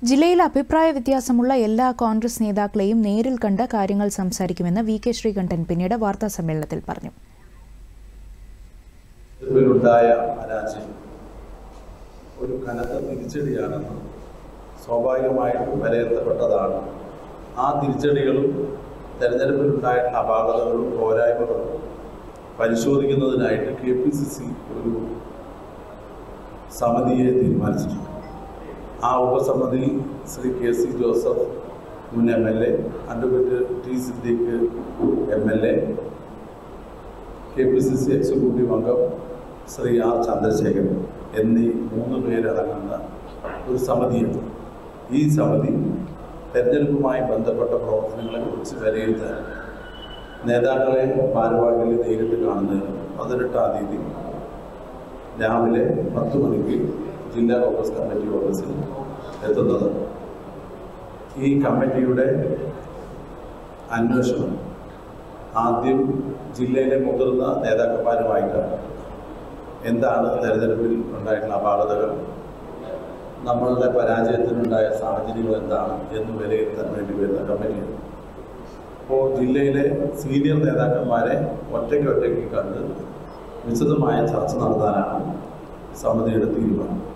ജില്ലയിൽ അഭിപ്രായ വ്യത്യാസമുള്ള എല്ലാ കോൺഗ്രസ് നേതാക്കളെയും നേരിൽ കണ്ട കാര്യങ്ങൾ സംസാരിക്കുമെന്ന് വി കെ ശ്രീകണ്ഠൻ പിന്നീട് വാർത്താ സമ്മേളനത്തിൽ പറഞ്ഞു. ഒരു കനത്ത തിരിച്ചടിയാണെന്ന് സ്വാഭാവികമായിട്ടും വിലയിരുത്തപ്പെട്ടതാണ്. ആ തിരിച്ചടികളും തെരഞ്ഞെടുപ്പിലുണ്ടായിട്ടുള്ള അപാകതകളും പോരായ്മകളും പരിശോധിക്കുന്നതിനായിട്ട് KPCC ഒരു സമിതിയെ തീരുമാനിച്ചിട്ടുണ്ട്. ആ ഉപസമിതി ശ്രീ KC ജോസഫ് മുൻ MLA, advocate T Siddique MLA, KPCC executive അംഗം ശ്രീ R ചന്ദ്രശേഖരൻ എന്നീ 3 പേരടങ്ങുന്ന ഒരു സമിതിയാണ്. ഈ സമിതി തെരഞ്ഞെടുപ്പുമായി ബന്ധപ്പെട്ട പ്രവർത്തനങ്ങളെക്കുറിച്ച് വിലയിരുത്താൻ നേതാക്കളെ ഭാരവാഹികളെ നേരിട്ട് കാണുന്നതിന് 18-ാം തീയതി രാവിലെ 10 മണിക്ക് ജില്ലാ കോൺഗ്രസ് കമ്മിറ്റി ഓഫീസിൽ എത്തുന്നത്. ഈ കമ്മിറ്റിയുടെ അന്വേഷണം ആദ്യം ജില്ലയിലെ മുതിർന്ന നേതാക്കന്മാരുമായിട്ടാണ്. എന്താണ് തെരഞ്ഞെടുപ്പിൽ ഉണ്ടായിട്ടുള്ള അപാകതകൾ, നമ്മളുടെ പരാജയത്തിനുണ്ടായ സാഹചര്യങ്ങൾ എന്താണ് എന്ന് വിലയിരുത്താൻ വേണ്ടി വരുന്ന കമ്മിറ്റിയാണ്. അപ്പോൾ ജില്ലയിലെ സീനിയർ നേതാക്കന്മാരെ ഒറ്റയ്ക്ക് കണ്ട് വിശദമായ ചർച്ച നടത്താനാണ് സമിതിയുടെ തീരുമാനം.